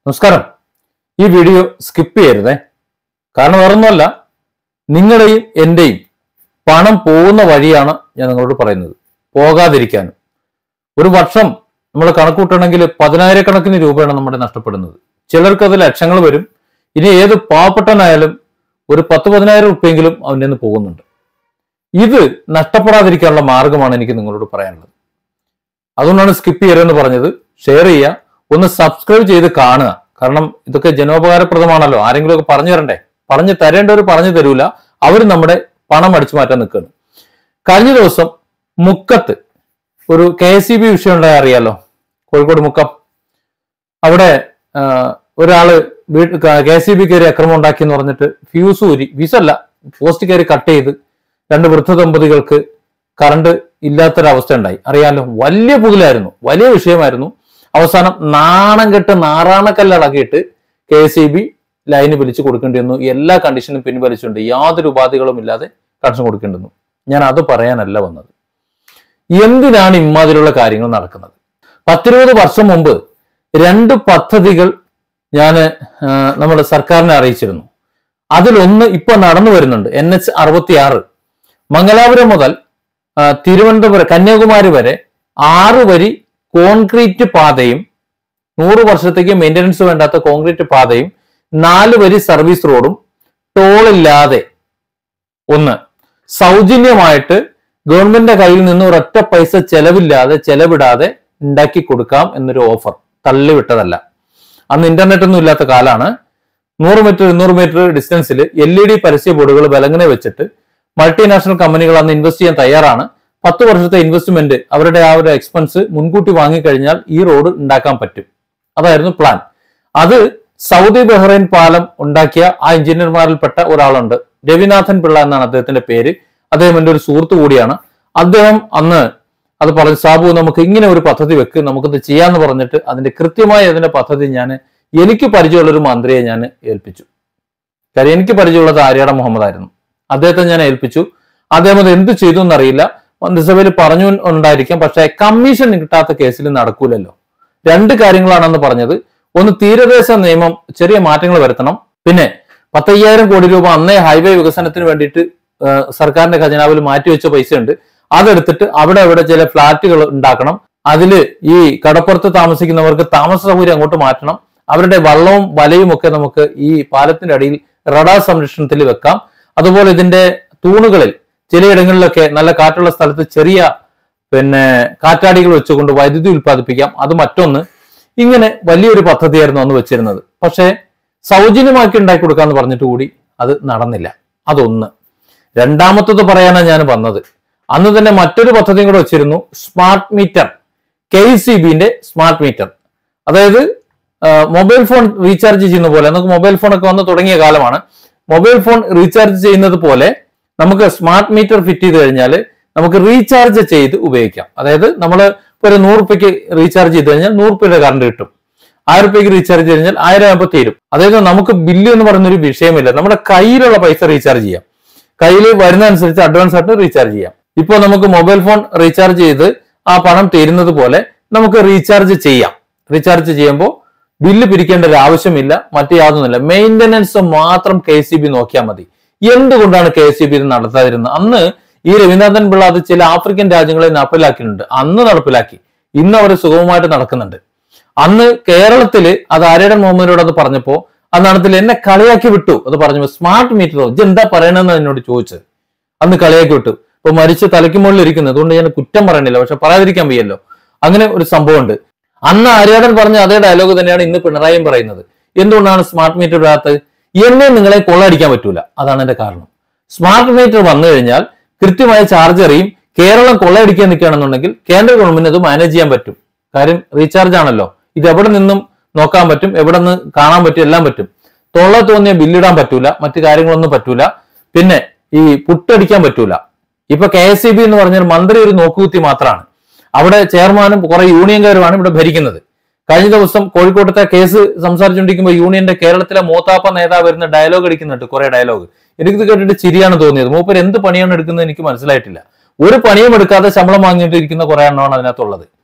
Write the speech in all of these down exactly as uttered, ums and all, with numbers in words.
നമസ്കാരം. ഈ video skip ചെയ്യരുതേ. കാരണം വേറൊന്നുമല്ല, നിങ്ങളുടെയും എൻ്റെയും പണം പോകുന്ന വഴിയാണ് ഞാൻ നിങ്ങളോട് പറയുന്നത്. പോകാതിരിക്കാനും. ഒരു വർഷം നമ്മൾ കണക്കൂട്ടണമെങ്കിൽ പതിനായിരക്കണക്കിന് രൂപയാണ് നമ്മുടെ നഷ്ടപ്പെടുന്നത്. ചിലർക്ക് അത് ലക്ഷങ്ങൾ വരും. ഇനി ഏത് പാവപ്പെട്ടനായാലും ഒരു പത്ത് പതിനായിരം റുപ്യെങ്കിലും അവൻ്റെ നിന്ന് പോകുന്നുണ്ട്. ഇത് നഷ്ടപ്പെടാതിരിക്കാനുള്ള മാർഗമാണ് എനിക്ക് നിങ്ങളോട് പറയാനുള്ളത്. അതുകൊണ്ടാണ് സ്കിപ്പ് ചെയ്യരുതെന്ന് പറഞ്ഞത്. ഷെയർ ചെയ്യുക, ഒന്ന് സബ്സ്ക്രൈബ് ചെയ്ത് കാണുക. കാരണം ഇതൊക്കെ ജനോപകാരപ്രദമാണല്ലോ. ആരെങ്കിലും ഒക്കെ പറഞ്ഞു തരണ്ടേ? പറഞ്ഞു തരേണ്ടവർ പറഞ്ഞു തരൂല. അവർ നമ്മുടെ പണം അടിച്ചു മാറ്റാൻ നിൽക്കുകയാണ്. കഴിഞ്ഞ ദിവസം മുക്കത്ത് ഒരു കെ എസ് ഇ ബി വിഷയം ഉണ്ടായ അറിയാലോ, കോഴിക്കോട് മുക്കം. അവിടെ ഒരാള് വീട്ടിൽ കെ എസ് ഇ ബി കയറി അക്രമം ഉണ്ടാക്കി എന്ന് പറഞ്ഞിട്ട് ഫ്യൂസ് ഊരി, ഫ്യൂസല്ല പോസ്റ്റ് കയറി കട്ട് ചെയ്ത് രണ്ട് വൃദ്ധ ദമ്പതികൾക്ക് കറണ്ട് ഇല്ലാത്തൊരവസ്ഥ ഉണ്ടായി. അറിയാലോ, വലിയ പുതിലായിരുന്നു, വലിയ വിഷയമായിരുന്നു. അവസാനം നാണം കെട്ട് നാറാണക്കല്ലടക്കിയിട്ട് K S E B line വലിച്ചു കൊടുക്കേണ്ടി വന്നു. എല്ലാ കണ്ടീഷനും പിൻവലിച്ചുകൊണ്ട് യാതൊരു ഉപാധികളും ഇല്ലാതെ കണക്ഷൻ കൊടുക്കേണ്ടി വന്നു. ഞാൻ അത് പറയാനല്ല വന്നത്. എന്തിനാണ് ഇമാതിരിയുള്ള കാര്യങ്ങൾ നടക്കുന്നത്? പത്തിരുപത് വർഷം മുമ്പ് രണ്ട് പദ്ധതികൾ ഞാൻ നമ്മുടെ സർക്കാരിനെ അറിയിച്ചിരുന്നു. അതിലൊന്ന് ഇപ്പൊ നടന്നു വരുന്നുണ്ട്. എൻ എച്ച് അറുപത്തി ആറ് മംഗലാപുരം മുതൽ തിരുവനന്തപുരം കന്യാകുമാരി വരെ ആറ് വരി കോൺക്രീറ്റ് പാതയും നൂറ് വർഷത്തേക്ക് മെയിൻ്റനൻസ് വേണ്ടാത്ത കോൺക്രീറ്റ് പാതയും നാല് വരി സർവീസ് റോഡും ടോളില്ലാതെ ഒന്ന് സൗജന്യമായിട്ട് ഗവൺമെന്റിന്റെ കയ്യിൽ നിന്ന് ഒരൊറ്റ പൈസ ചെലവില്ലാതെ ചെലവിടാതെ ഉണ്ടാക്കി കൊടുക്കാം എന്നൊരു ഓഫർ തള്ളിവിട്ടതല്ല. അന്ന് ഇന്റർനെറ്റ് ഒന്നും ഇല്ലാത്ത കാലാണ്. നൂറ് മീറ്റർ ഇരുന്നൂറ് മീറ്റർ ഡിസ്റ്റൻസിൽ എൽ ഇ ഡി പരസ്യ ബോർഡുകൾ വിലങ്ങനെ വെച്ചിട്ട് മൾട്ടിനാഷണൽ കമ്പനികൾ അന്ന് ഇൻവെസ്റ്റ് ചെയ്യാൻ തയ്യാറാണ്. പത്ത് വർഷത്തെ ഇൻവെസ്റ്റ്മെന്റ് അവരുടെ ആ ഒരു എക്സ്പെൻസ് മുൻകൂട്ടി വാങ്ങിക്കഴിഞ്ഞാൽ ഈ റോഡ് ഉണ്ടാക്കാൻ പറ്റും. അതായിരുന്നു പ്ലാൻ. അത് സൗദി ബഹ്റൈൻ പാലം ഉണ്ടാക്കിയ ആ എഞ്ചിനീയർമാരിൽപ്പെട്ട ഒരാളുണ്ട്, രവിനാഥൻ പിള്ള എന്നാണ് അദ്ദേഹത്തിന്റെ പേര്. അദ്ദേഹം എൻ്റെ ഒരു സുഹൃത്തു കൂടിയാണ്. അദ്ദേഹം അന്ന് അത് പറഞ്ഞു, സാബു നമുക്ക് ഇങ്ങനെ ഒരു പദ്ധതി വെക്ക്, നമുക്കത് ചെയ്യാന്ന് പറഞ്ഞിട്ട് അതിന്റെ കൃത്യമായി അതിന്റെ പദ്ധതി ഞാൻ എനിക്ക് പരിചയമുള്ള ഒരു മന്ത്രിയെ ഞാൻ ഏൽപ്പിച്ചു. കാര്യം എനിക്ക് പരിചയമുള്ളത് ആര്യാട മുഹമ്മദ് ആയിരുന്നു. അദ്ദേഹത്തെ ഞാൻ ഏൽപ്പിച്ചു. അദ്ദേഹം അത് എന്ത് ചെയ്തു എന്നറിയില്ല. മന്ത്രിസഭയിൽ പറഞ്ഞു ഉണ്ടായിരിക്കാം, പക്ഷെ കമ്മീഷൻ കിട്ടാത്ത കേസിൽ നടക്കൂലല്ലോ. രണ്ട് കാര്യങ്ങളാണെന്ന് പറഞ്ഞത്. ഒന്ന്, തീരദേശ നിയമം ചെറിയ മാറ്റങ്ങൾ വരുത്തണം. പിന്നെ പത്തയ്യായിരം കോടി രൂപ അന്നേ ഹൈവേ വികസനത്തിന് വേണ്ടിയിട്ട് സർക്കാരിന്റെ ഖജനാവിൽ മാറ്റിവെച്ച പൈസ ഉണ്ട്. അതെടുത്തിട്ട് അവിടെ അവിടെ ചില ഫ്ലാറ്റുകൾ ഉണ്ടാക്കണം. അതില് ഈ കടപ്പുറത്ത് താമസിക്കുന്നവർക്ക് താമസ സൗകര്യം അങ്ങോട്ട് മാറ്റണം. അവരുടെ വള്ളവും വലയും ഒക്കെ നമുക്ക് ഈ പാലത്തിന്റെ അടിയിൽ റഡാർ സംരക്ഷണത്തിൽ വെക്കാം. അതുപോലെ ഇതിന്റെ തൂണുകളിൽ ചിലയിടങ്ങളിലൊക്കെ നല്ല കാറ്റുള്ള സ്ഥലത്ത് ചെറിയ പിന്നെ കാറ്റാടികൾ വെച്ചുകൊണ്ട് വൈദ്യുതി ഉൽപ്പാദിപ്പിക്കാം. അത് മറ്റൊന്ന്. ഇങ്ങനെ വലിയൊരു പദ്ധതിയായിരുന്നു അന്ന് വെച്ചിരുന്നത്. പക്ഷേ സൗജന്യമാക്കി ഉണ്ടാക്കി കൊടുക്കാന്ന് പറഞ്ഞിട്ട് കൂടി അത് നടന്നില്ല. അതൊന്ന്. രണ്ടാമത്തത് പറയാനാണ് ഞാൻ വന്നത്. അന്ന് തന്നെ മറ്റൊരു പദ്ധതിയും കൂടെ വെച്ചിരുന്നു, സ്മാർട്ട് മീറ്റർ. കെ സി ബിന്റെ സ്മാർട്ട് മീറ്റർ. അതായത് മൊബൈൽ ഫോൺ റീചാർജ് ചെയ്യുന്ന പോലെ, നമുക്ക് മൊബൈൽ ഫോൺ ഒക്കെ വന്ന് തുടങ്ങിയ കാലമാണ്. മൊബൈൽ ഫോൺ റീചാർജ് ചെയ്യുന്നത് പോലെ നമുക്ക് സ്മാർട്ട് മീറ്റർ ഫിറ്റ് ചെയ്ത് കഴിഞ്ഞാൽ നമുക്ക് റീചാർജ് ചെയ്ത് ഉപയോഗിക്കാം. അതായത് നമ്മൾ ഒരു നൂറ് റുപ്യക്ക് റീചാർജ് ചെയ്ത് കഴിഞ്ഞാൽ നൂറ് റുപ്യയുടെ കറണ്ട് കിട്ടും. ആയിരം റുപ്യക്ക് റീചാർജ് ചെയ്ത് കഴിഞ്ഞാൽ ആയിരം ആകുമ്പോൾ തീരും. അതായത് നമുക്ക് ബില്ല് എന്ന് പറയുന്നൊരു വിഷയമില്ല. നമ്മുടെ കയ്യിലുള്ള പൈസ റീചാർജ് ചെയ്യാം. കയ്യിൽ വരുന്ന അനുസരിച്ച് അഡ്വാൻസ് ആയിട്ട് റീചാർജ് ചെയ്യാം. ഇപ്പൊ നമുക്ക് മൊബൈൽ ഫോൺ റീചാർജ് ചെയ്ത് ആ പണം തീരുന്നത് പോലെ നമുക്ക് റീചാർജ് ചെയ്യാം. റീചാർജ് ചെയ്യുമ്പോൾ ബില്ല് പിരിക്കേണ്ട ഒരു ആവശ്യമില്ല, മറ്റു യാതൊന്നുമില്ല. മെയിൻ്റനൻസ് മാത്രം കെ സി ബി നോക്കിയാൽ മതി. എന്തുകൊണ്ടാണ് കെ എസ് ഇ ബി ഇത് നടത്താതിരുന്നത്? അന്ന് ഈ രവീന്ദ്രനാഥൻ പിള്ള അത് ചില ആഫ്രിക്കൻ രാജ്യങ്ങളിൽ നടപ്പിലാക്കിയിട്ടുണ്ട്. അന്ന് നടപ്പിലാക്കി. ഇന്ന് അവർ സുഗമമായിട്ട് നടക്കുന്നുണ്ട്. അന്ന് കേരളത്തില് അത് ആര്യാട മുഹമ്മദിനോട് അത് പറഞ്ഞപ്പോ ആ നടത്തിൽ എന്നെ കളിയാക്കി വിട്ടു. അത് പറഞ്ഞു, സ്മാർട്ട് മീറ്ററോ ഇത് എന്താ പറയണെന്ന് എന്നോട് ചോദിച്ചത്. അന്ന് കളിയാക്കി വിട്ടു. ഇപ്പൊ മരിച്ച് തലയ്ക്ക് മുകളിൽ ഇരിക്കുന്നത്. അതുകൊണ്ട് ഞാൻ കുറ്റം പറയണില്ല, പക്ഷെ പറയാതിരിക്കാൻ വയ്യല്ലോ. അങ്ങനെ ഒരു സംഭവം ഉണ്ട്. അന്ന് ആര്യാടൻ പറഞ്ഞ അതേ ഡയലോഗ് തന്നെയാണ് ഇന്ന് പിണറായിയും പറയുന്നത്. എന്തുകൊണ്ടാണ് സ്മാർട്ട് മീറ്റർ ഇടാത്തത്? എന്നെ നിങ്ങളെ കൊള്ളടിക്കാൻ പറ്റൂല. അതാണ് എന്റെ കാരണം. സ്മാർട്ട് മീറ്റർ വന്നു കഴിഞ്ഞാൽ കൃത്യമായ ചാർജ് അറിയും. കേരളം കൊള്ളയടിക്കാൻ നിൽക്കുകയാണെന്നുണ്ടെങ്കിൽ കേന്ദ്ര ഗവൺമെന്റ് അത് മാനേജ് ചെയ്യാൻ പറ്റും. കാര്യം റീചാർജ് ആണല്ലോ. ഇത് എവിടെ നിന്നും നോക്കാൻ പറ്റും, എവിടെ നിന്ന് കാണാൻ പറ്റും, എല്ലാം പറ്റും. തൊള്ള തോന്നിയ ബില്ലിടാൻ പറ്റൂല, മറ്റു കാര്യങ്ങളൊന്നും പറ്റൂല. പിന്നെ ഈ പുട്ടടിക്കാൻ പറ്റൂല. ഇപ്പൊ കെ എസ് ഇ ബി എന്ന് പറഞ്ഞാൽ മന്ത്രി ഒരു നോക്കുകുത്തി മാത്രമാണ്. അവിടെ ചെയർമാനും കുറെ യൂണിയൻകാരുമാണ് ഇവിടെ ഭരിക്കുന്നത്. കഴിഞ്ഞ ദിവസം കോഴിക്കോട്ടത്തെ കേസ് സംസാരിച്ചുകൊണ്ടിരിക്കുമ്പോൾ യൂണിയന്റെ കേരളത്തിലെ മൂത്താപ്പ നേതാവ് വരുന്ന ഡയലോഗ് അടിക്കുന്നുണ്ട്, കുറെ ഡയലോഗ്. എനിക്കിത് കേട്ടിട്ട് ചിരിയാണ് തോന്നിയത്. മൂപ്പർ എന്ത് പണിയാണ് എടുക്കുന്നത് എനിക്ക് മനസ്സിലായിട്ടില്ല. ഒരു പണിയും എടുക്കാതെ ശമ്പളം വാങ്ങിയിട്ടിരിക്കുന്ന കുറെ എണ്ണമാണ് അതിനകത്തുള്ളത്.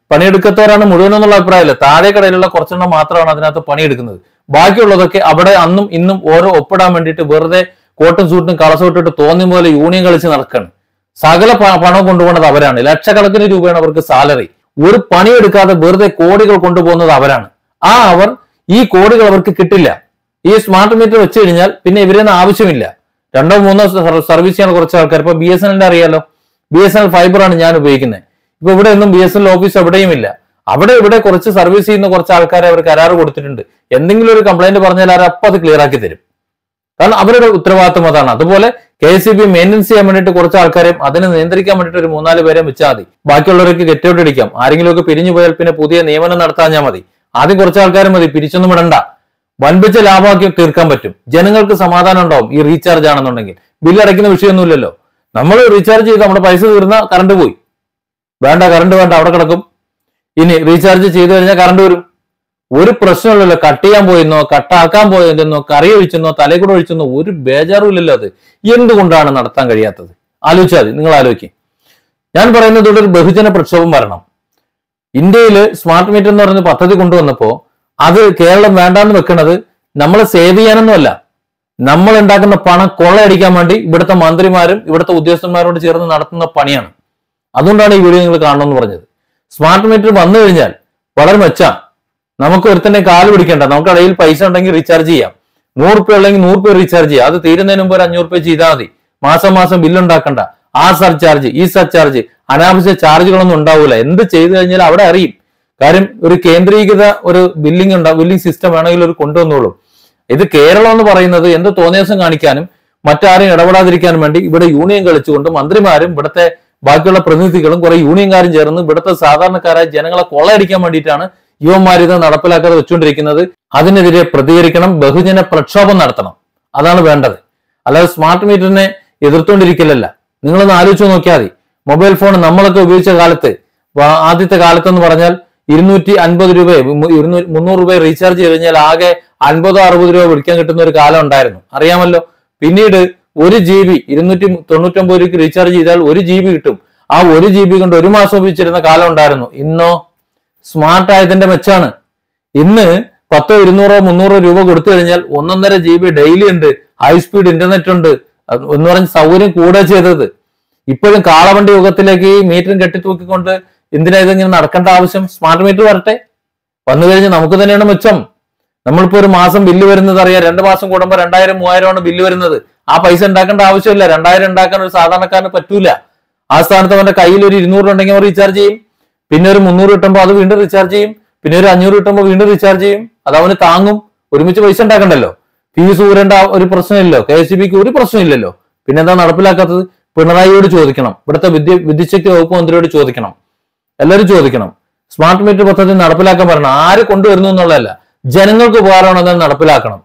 പണിയെടുക്കത്തവരാണ് മുഴുവനെന്നുള്ള അഭിപ്രായമില്ല. താഴെ കടയിലുള്ള കുറച്ചെണ്ണം മാത്രമാണ് അതിനകത്ത് പണിയെടുക്കുന്നത്. ബാക്കിയുള്ളതൊക്കെ അവിടെ അന്നും ഇന്നും ഓരോ ഒപ്പിടാൻ വേണ്ടിയിട്ട് വെറുതെ കോട്ടും സൂട്ടും കളസോട്ടിട്ട് തോന്നിയ പോലെ യൂണിയൻ കളിച്ച് നടക്കാണ്. സകല പണം കൊണ്ടുപോകുന്നത് അവരാണ്. ലക്ഷക്കണക്കിന് രൂപയാണ് അവർക്ക് സാലറി. ഒരു പണിയെടുക്കാതെ വെറുതെ കോടികൾ കൊണ്ടുപോകുന്നത് അവരാണ്. ആ അവർ ഈ കോടികൾ അവർക്ക് കിട്ടില്ല. ഈ സ്മാർട്ട് മീറ്റർ വെച്ച് കഴിഞ്ഞാൽ പിന്നെ ഇവരൊന്നും ആവശ്യമില്ല. രണ്ടോ മൂന്നോ സർവീസ് ചെയ്യാൻ കുറച്ച് ആൾക്കാർ. ഇപ്പൊ ബി എസ് എൻ എല്ലിന്റെ അറിയാലോ, ബി എസ് എൻ എൽ ഫൈബറാണ് ഞാൻ ഉപയോഗിക്കുന്നത്. ഇപ്പൊ ഇവിടെ ഒന്നും B S N L office എവിടെയും ഇല്ല. അവിടെ ഇവിടെ കുറച്ച് സർവീസ് ചെയ്യുന്ന കുറച്ച് ആൾക്കാരെ അവർ കരാറ് കൊടുത്തിട്ടുണ്ട്. എന്തെങ്കിലും ഒരു കംപ്ലൈന്റ് പറഞ്ഞാൽ അവർ അപ്പം അത് ക്ലിയർ ആക്കി തരും. കാരണം അവരുടെ ഉത്തരവാദിത്വം അതാണ്. അതുപോലെ K S E B maintenance ചെയ്യാൻ വേണ്ടിയിട്ട് കുറച്ച് ആൾക്കാരെയും അതിനെ നിയന്ത്രിക്കാൻ വേണ്ടിയിട്ട് ഒരു മൂന്നാല് പേരെ വെച്ചാൽ മതി. ബാക്കിയുള്ളവർക്ക് ഗെറ്റ് ഔട്ട് അടിക്കാം. ആരെങ്കിലുമൊക്കെ പിരിഞ്ഞു പോയാൽ പിന്നെ പുതിയ നിയമനം നടത്താഞ്ഞാൽ മതി. ആദ്യം കുറച്ച് ആൾക്കാരും മതി, പിരിച്ചൊന്നും ഇടണ്ട. വൻപിച്ച ലാഭമാക്കി തീർക്കാൻ പറ്റും. ജനങ്ങൾക്ക് സമാധാനം ഉണ്ടാവും. ഈ റീചാർജ് ആണെന്നുണ്ടെങ്കിൽ ബില്ല് അടയ്ക്കുന്ന വിഷയമൊന്നുമില്ലല്ലോ. നമ്മൾ റീചാർജ് ചെയ്ത് നമ്മുടെ പൈസ തീർന്ന കറണ്ട് പോയി, വേണ്ട കറണ്ട് വേണ്ട അവിടെ കിടക്കും. ഇനി റീചാർജ് ചെയ്തു കഴിഞ്ഞാൽ കറണ്ട് വരും. ഒരു പ്രശ്നമില്ലല്ലോ. കട്ട് ചെയ്യാൻ പോയെന്നോ കട്ടാക്കാൻ പോയെന്നോ കറി ഒഴിച്ചെന്നോ തലയിൽ കൂടെ ഒഴിച്ചെന്നോ ഒരു ബേജാറും ഇല്ലല്ലോ. അത് എന്തുകൊണ്ടാണ് നടത്താൻ കഴിയാത്തത്? ആലോചിച്ചാൽ മതി. നിങ്ങൾ ആലോചിക്കും. ഞാൻ പറയുന്നത് ഒരു ബഹുജന പ്രക്ഷോഭം വരണം. ഇന്ത്യയിൽ സ്മാർട്ട് മീറ്റർ എന്ന് പറയുന്ന പദ്ധതി കൊണ്ടുവന്നപ്പോ അത് കേരളം വേണ്ടാന്ന് വെക്കുന്നത് നമ്മളെ സേവ് ചെയ്യാനൊന്നുമല്ല, നമ്മൾ ഉണ്ടാക്കുന്ന പണം കൊള്ളയടിക്കാൻ വേണ്ടി ഇവിടുത്തെ മന്ത്രിമാരും ഇവിടുത്തെ ഉദ്യോഗസ്ഥന്മാരോട് ചേർന്ന് നടത്തുന്ന പണിയാണ്. അതുകൊണ്ടാണ് ഈ വീഡിയോ നിങ്ങൾ കാണണമെന്ന് പറഞ്ഞത്. സ്മാർട്ട് മീറ്റർ വന്നു കഴിഞ്ഞാൽ വളരെ മെച്ചാണ്. നമുക്ക് ഒരുത്തന്നെ കാല് പിടിക്കേണ്ട. നമുക്ക് ഇടയിൽ പൈസ ഉണ്ടെങ്കിൽ റീചാർജ് ചെയ്യാം. നൂറ് രൂപ ഉണ്ടെങ്കിൽ നൂറ് രൂപ റീചാർജ് ചെയ്യാം. അത് തീരുന്നതിന് മുമ്പ് ഒരു അഞ്ഞൂറ് രൂപ ചെയ്താൽ മതി. മാസം മാസം ബില്ലുണ്ടാക്കണ്ട. ആ സർചാർജ് ഈ സർചാർജ് അനാവശ്യ ചാർജുകളൊന്നും ഉണ്ടാവില്ല. എന്ത് ചെയ്തു കഴിഞ്ഞാൽ അവിടെ അറിയും. കാര്യം ഒരു കേന്ദ്രീകൃത ഒരു ബില്ലിംഗ് ഉണ്ടാവും. ബില്ലിംഗ് സിസ്റ്റം വേണമെങ്കിൽ ഒരു കൊണ്ടുവന്നോളൂ. ഇത് കേരളം എന്ന് പറയുന്നത് എന്ത് തോന്നിയാസം കാണിക്കാനും മറ്റാരെയും ഇടപെടാതിരിക്കാനും വേണ്ടി ഇവിടെ യൂണിയൻ കളിച്ചുകൊണ്ട് മന്ത്രിമാരും ഇവിടുത്തെ ബാക്കിയുള്ള പ്രതിനിധികളും കുറെ യൂണിയൻകാരും ചേർന്ന് ഇവിടുത്തെ സാധാരണക്കാരായ ജനങ്ങളെ കൊള്ളയടിക്കാൻ വേണ്ടിയിട്ടാണ് യുവന്മാർ ഇത് നടപ്പിലാക്കാതെ വെച്ചുകൊണ്ടിരിക്കുന്നത്. അതിനെതിരെ പ്രതികരിക്കണം. ബഹുജന പ്രക്ഷോഭം നടത്തണം. അതാണ് വേണ്ടത്. അല്ലാതെ സ്മാർട്ട് മീറ്ററിനെ എതിർത്തുകൊണ്ടിരിക്കലല്ല. നിങ്ങളൊന്ന് ആലോചിച്ച് നോക്കിയാൽ മതി. മൊബൈൽ ഫോൺ നമ്മളൊക്കെ ഉപയോഗിച്ച കാലത്ത്, ആദ്യത്തെ കാലത്തെന്ന് പറഞ്ഞാൽ ഇരുന്നൂറ്റി അൻപത് രൂപ ഇരുന്നൂറ്റി മുന്നൂറ് രൂപ റീചാർജ് ചെയ്ത് കഴിഞ്ഞാൽ ആകെ അൻപതോ അറുപത് രൂപ വിളിക്കാൻ കിട്ടുന്ന ഒരു കാലം ഉണ്ടായിരുന്നു, അറിയാമല്ലോ. പിന്നീട് ഒരു ജി ബി ഇരുന്നൂറ്റി തൊണ്ണൂറ്റൊമ്പത് രൂപയ്ക്ക് റീചാർജ് ചെയ്താൽ ഒരു ജി ബി കിട്ടും. ആ ഒരു ജി ബി കൊണ്ട് ഒരു മാസം ഉപയോഗിച്ചിരുന്ന കാലം ഉണ്ടായിരുന്നു. ഇന്നോ സ്മാർട്ട് ആയതിന്റെ മെച്ചാണ്. ഇന്ന് പത്തോ ഇരുന്നൂറോ മുന്നൂറോ രൂപ കൊടുത്തു കഴിഞ്ഞാൽ ഒന്നൊന്നര ജി ബി ഡെയിലി ഉണ്ട്. ഹൈ സ്പീഡ് ഇന്റർനെറ്റ് ഉണ്ട് എന്ന് പറഞ്ഞ് സൗകര്യം കൂടെ ചെയ്തത്. ഇപ്പോഴും കാളവണ്ടി യുഗത്തിലേക്ക് ഈ മീറ്ററും കെട്ടിത്തൂക്കിക്കൊണ്ട് എന്തിനാ ഇതെങ്ങനെ നടക്കേണ്ട ആവശ്യം? സ്മാർട്ട് മീറ്റർ വരട്ടെ. വന്നു കഴിഞ്ഞാൽ നമുക്ക് തന്നെയാണ് മെച്ചം. നമ്മളിപ്പോ ഒരു മാസം ബില്ല് വരുന്നത് അറിയാം. രണ്ട് മാസം കൂടുമ്പോൾ രണ്ടായിരം മൂവായിരമാണ് ബില്ല് വരുന്നത്. ആ പൈസ ഉണ്ടാക്കേണ്ട ആവശ്യമില്ല. രണ്ടായിരം ഉണ്ടാക്കാൻ ഒരു സാധാരണക്കാരന് പറ്റൂല. ആ സ്ഥാനത്ത് അവന്റെ കയ്യിൽ ഒരു ഇരുന്നൂറ് ഉണ്ടെങ്കിൽ അവർ റീചാർജ് ചെയ്യും. പിന്നെ ഒരു മുന്നൂറ് കിട്ടുമ്പോൾ അത് വീണ്ടും റീചാർജ് ചെയ്യും. പിന്നെ ഒരു അഞ്ഞൂറ് കിട്ടുമ്പോൾ വീണ്ടും റീചാർജ് ചെയ്യും. അത് അവന് താങ്ങും. ഒരുമിച്ച് പൈസ ഉണ്ടാക്കണ്ടല്ലോ. ഫീസ് ഊരേണ്ട ഒരു പ്രശ്നമില്ലല്ലോ. കെ എസ് ഇ ബിക്ക് ഒരു പ്രശ്നമില്ലല്ലോ. പിന്നെ എന്താ നടപ്പിലാക്കാത്തത്? പിണറായിയോട് ചോദിക്കണം. ഇവിടുത്തെ വിദ്യ വിദ്യുച്ഛക്തി വകുപ്പ് മന്ത്രിയോട് ചോദിക്കണം. എല്ലാവരും ചോദിക്കണം. സ്മാർട്ട് മീറ്റർ പദ്ധതി നടപ്പിലാക്കാൻ പറയണം. ആര് കൊണ്ടുവരുന്നു എന്നുള്ളതല്ല, ജനങ്ങൾക്ക് ഉപകാരമാണെന്ന് നടപ്പിലാക്കണം.